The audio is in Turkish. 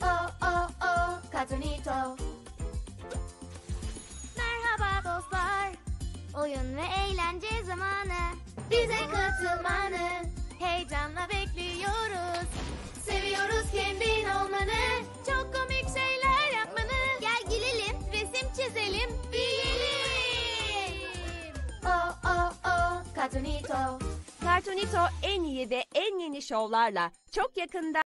Oh oh oh, Cartoonito. Merhaba dostlar. Oyun ve eğlence zamanı. Bize katılmanı heyecanla bekliyoruz. Seviyoruz kendin olmanı. Çok komik şeyler yapmanı. Gel gülelim, resim çizelim, büyüyelim. Oh oh oh, Cartoonito. Cartoonito en iyi ve en yeni şovlarla çok yakında